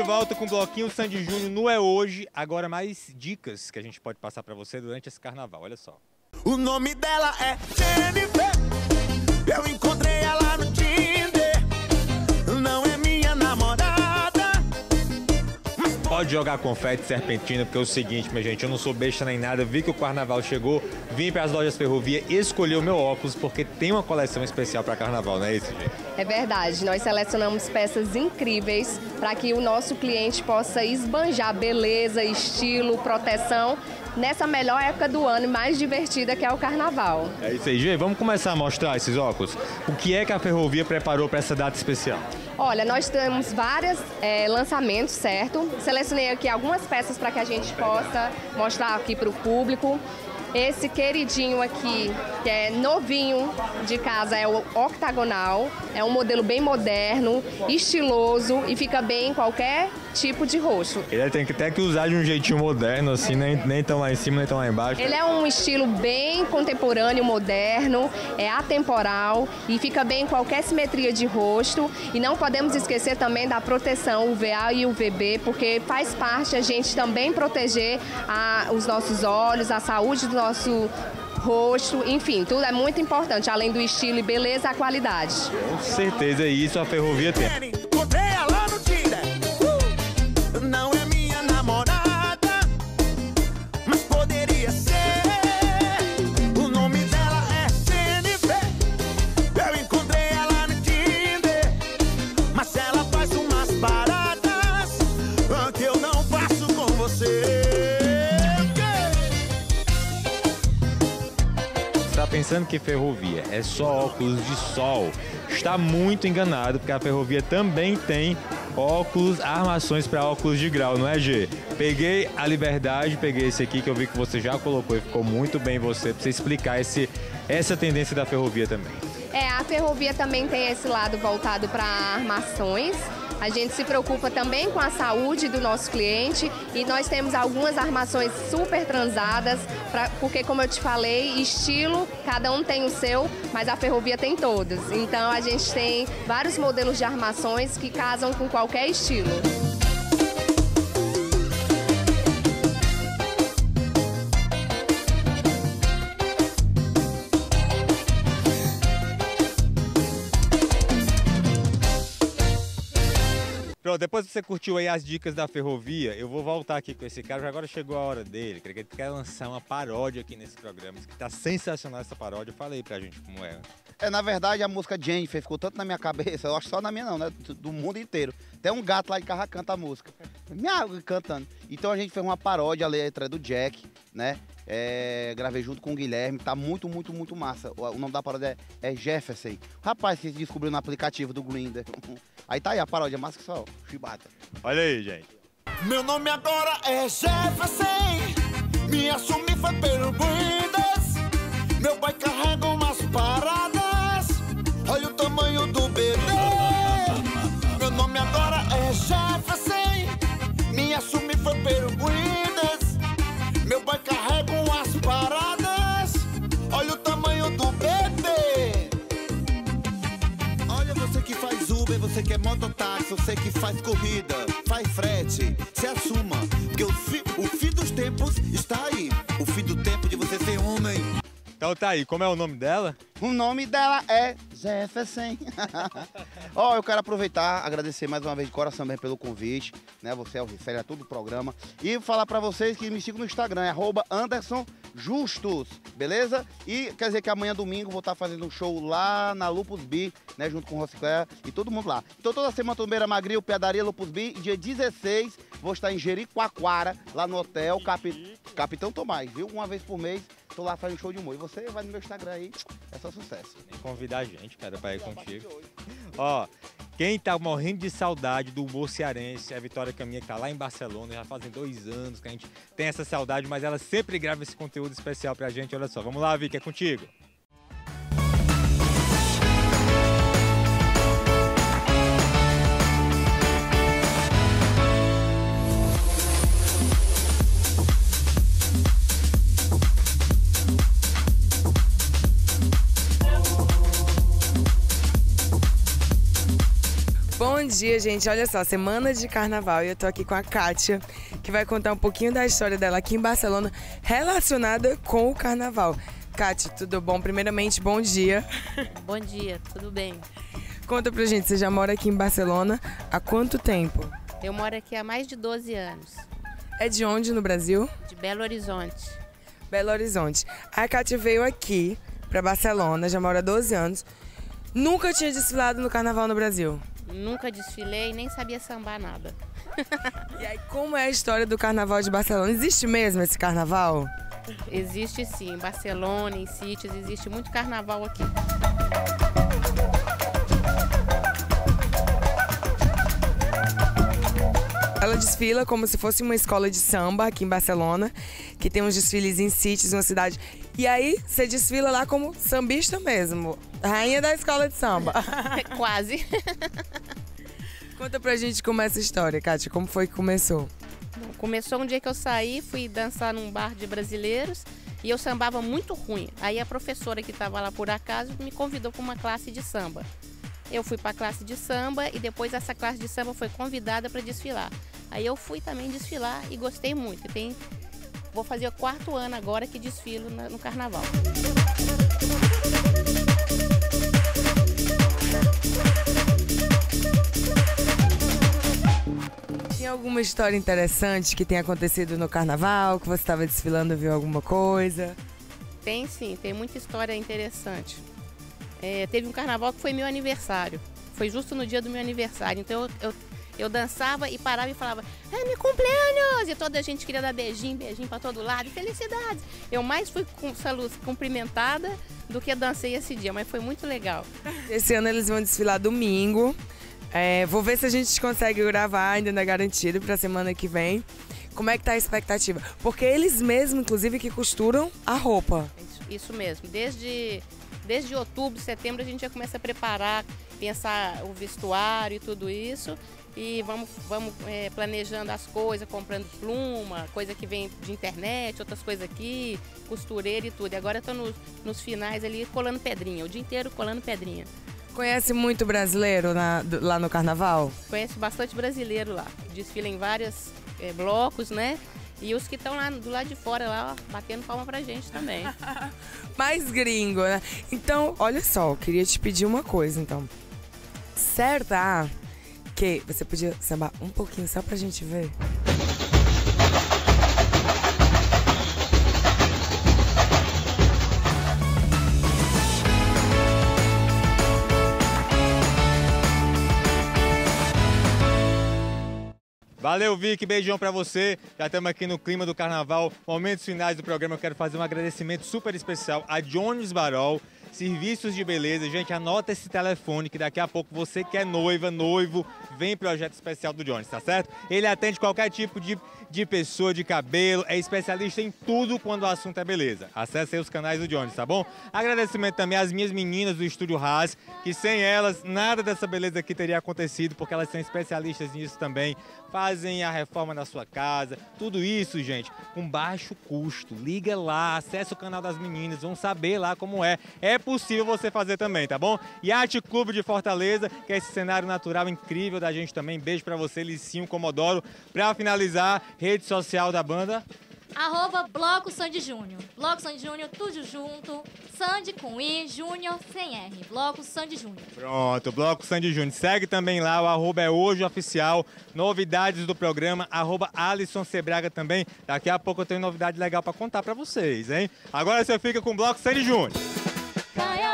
de volta com o Bloquinho Sandy Júnior no É Hoje. Agora mais dicas que a gente pode passar pra você durante esse carnaval, olha só. O nome dela é Jennifer, eu encontrei ela no Tinder, não é minha namorada. Pode jogar confete, serpentina, porque é o seguinte, minha gente, eu não sou besta nem nada, vi que o carnaval chegou, vim para as lojas Ferrovia, escolhi o meu óculos, porque tem uma coleção especial para carnaval, não é isso, gente? É verdade, nós selecionamos peças incríveis para que o nosso cliente possa esbanjar beleza, estilo, proteção nessa melhor época do ano e mais divertida que é o carnaval. É isso aí, Gê, vamos começar a mostrar esses óculos. O que é que a Ferrovia preparou para essa data especial? Olha, nós temos vários lançamentos, certo? Selecionei aqui algumas peças para que a gente possa mostrar aqui para o público. Esse queridinho aqui, que é novinho de casa, é o octagonal. É um modelo bem moderno, estiloso e fica bem em qualquer tipo de rosto. Ele tem que até que usar de um jeitinho moderno, assim, nem tão lá em cima, nem tão lá embaixo. Ele é um estilo bem contemporâneo, moderno, é atemporal e fica bem em qualquer simetria de rosto. E não podemos esquecer também da proteção UVA e UVB, porque faz parte a gente também proteger os nossos olhos, a saúde do nosso rosto, enfim, tudo é muito importante, além do estilo e beleza, a qualidade. Com certeza, isso a Ferrovia tem. Encontrei ela no Tinder, não é minha namorada, mas poderia ser. O nome dela é Jennifer, eu encontrei ela no Tinder, mas ela faz umas paradas que eu não faço com você. Está pensando que Ferrovia é só óculos de sol? Está muito enganado, porque a Ferrovia também tem óculos, armações para óculos de grau, não é, Gê? Peguei a liberdade, peguei esse aqui que eu vi que você já colocou e ficou muito bem para você explicar essa tendência da Ferrovia também. A Ferrovia também tem esse lado voltado para armações. A gente se preocupa também com a saúde do nosso cliente e nós temos algumas armações super transadas, porque como eu te falei, estilo, cada um tem o seu, mas a Ferrovia tem todos. Então a gente tem vários modelos de armações que casam com qualquer estilo. Pronto, depois que você curtiu aí as dicas da Ferrovia, eu vou voltar aqui com esse cara, agora chegou a hora dele, que ele quer lançar uma paródia aqui nesse programa, que tá sensacional essa paródia, fala aí pra gente como é. Na verdade, a música Jennifer ficou tanto na minha cabeça, eu acho só na minha não, né, do mundo inteiro. Tem um gato lá de Carra canta a música, cantando. Então a gente fez uma paródia, a letra do Jack, né, gravei junto com o Guilherme, tá muito massa. O nome da paródia é Jefferson. Rapaz, que descobriu no aplicativo do Grindr. Aí tá aí a paródia, massa que só chibata. Olha aí, gente. Meu nome agora é Jefferson, me assumi foi pelo Windows. Meu pai carrega umas paradas, olha o tamanho do bebê. Meu nome agora é Jefferson, me assumi foi pelo Windows. Meu pai carrega umas paradas, olha o tamanho do bebê. Olha você que faz Uber, você que é mototáxi, você que faz corrida, faz frete, se assuma, porque o fim dos tempos está aí, o fim do tempo de você ser homem. Então tá aí, como é o nome dela? O nome dela é Jefferson. Eu quero aproveitar, agradecer mais uma vez de coração mesmo pelo convite, né? Você é o Rifério, é todo o programa. E falar pra vocês que me sigam no Instagram, é @AndersonJustus, beleza? E quer dizer que amanhã, domingo, vou estar fazendo um show lá na Lupus B, né? Junto com o Rosicléia e todo mundo lá. Então toda semana tô no Beira Magril, Pedaria, Lupus B. E dia 16 vou estar em Jericoacoara, lá no hotel Capitão Tomás, viu? Uma vez por mês, tô lá fazendo show de humor. E você vai no meu Instagram aí, é só sucesso. Tem que convidar a gente, cara, pra ir contigo. Ó, quem tá morrendo de saudade do humor cearense é a Vitória Caminha, que tá lá em Barcelona, já fazem 2 anos que a gente tem essa saudade, mas ela sempre grava esse conteúdo especial pra gente. Olha só, vamos lá, Vicky, é contigo. Bom dia, gente. Olha só, semana de carnaval e eu tô aqui com a Kátia, que vai contar um pouquinho da história dela aqui em Barcelona relacionada com o carnaval. Kátia, tudo bom? Primeiramente, bom dia. Bom dia, tudo bem? Conta pra gente, você já mora aqui em Barcelona há quanto tempo? Eu moro aqui há mais de 12 anos, É de onde no Brasil? de Belo Horizonte. Belo Horizonte. A Kátia veio aqui pra Barcelona, já mora há 12 anos. Nunca tinha desfilado no carnaval no Brasil. Nunca desfilei, nem sabia sambar nada. E aí, como é a história do carnaval de Barcelona? Existe mesmo esse carnaval? Existe sim, em Barcelona, em sítios, existe muito carnaval aqui. Ela desfila como se fosse uma escola de samba aqui em Barcelona, que tem uns desfiles em sítios, uma cidade. E aí, você desfila lá como sambista mesmo, rainha da escola de samba. Quase. Conta pra gente como é essa história, Kátia, como foi que começou? Bom, começou um dia que eu saí, fui dançar num bar de brasileiros e eu sambava muito ruim. Aí a professora que estava lá por acaso me convidou para uma classe de samba. Eu fui para a classe de samba e depois essa classe de samba foi convidada para desfilar. Aí eu fui também desfilar e gostei muito. Vou fazer o 4º ano agora que desfilo no carnaval. Tem alguma história interessante que tenha acontecido no carnaval, que você estava desfilando e viu alguma coisa? Tem sim, tem muita história interessante. Teve um carnaval que foi meu aniversário. Foi justo no dia do meu aniversário. Então eu dançava e parava e falava, é meu cumpleaños! E toda a gente queria dar beijinho para todo lado. E felicidades! Eu mais fui com luz cumprimentada do que dancei esse dia, mas foi muito legal. Esse ano eles vão desfilar domingo. Vou ver se a gente consegue gravar, ainda não é garantido, para a semana que vem. Como é que tá a expectativa? Porque eles mesmos, inclusive, que costuram a roupa. Isso mesmo. Desde outubro, setembro, a gente já começa a preparar, pensar o vestuário e tudo isso. E vamos planejando as coisas, comprando pluma, coisa que vem de internet, outras coisas aqui, costureira e tudo. E agora eu tô nos finais ali colando pedrinha, o dia inteiro colando pedrinha. Conhece muito brasileiro lá no carnaval? Conheço bastante brasileiro lá. Desfila em vários blocos, né? E os que estão lá do lado de fora, lá, ó, batendo palma pra gente também. Mais gringo, né? Então, olha só, eu queria te pedir uma coisa, então. Certa que você podia sambar um pouquinho só pra gente ver? Valeu, Vicky, beijão pra você. Já estamos aqui no clima do carnaval, momentos finais do programa. Eu quero fazer um agradecimento super especial a Jones Barol, serviços de beleza. Gente, anota esse telefone que daqui a pouco você que é noiva, noivo, vem projeto especial do Jones, tá certo? Ele atende qualquer tipo de pessoa, de cabelo, é especialista em tudo quando o assunto é beleza. Acesse aí os canais do Jones, tá bom? Agradecimento também às minhas meninas do Estúdio Haas, que sem elas nada dessa beleza aqui teria acontecido, porque elas são especialistas nisso também. Fazem a reforma na sua casa, tudo isso, gente, com baixo custo. Liga lá, acessa o canal das meninas, vão saber lá como é. É possível você fazer também, tá bom? Yacht Clube de Fortaleza, que é esse cenário natural incrível da gente também. Beijo pra você, Licinho Comodoro. Pra finalizar, rede social da banda. @Bloco Sandy Júnior. Bloco Sandy Júnior, tudo junto. Sandy com I, Júnior sem R. Bloco Sandy Júnior. Pronto, Bloco Sandy Júnior. Segue também lá, o @ é hoje oficial. Novidades do programa, @Alisson Sebraga também. Daqui a pouco eu tenho novidade legal pra contar pra vocês, hein? Agora você fica com o Bloco Sandy Júnior.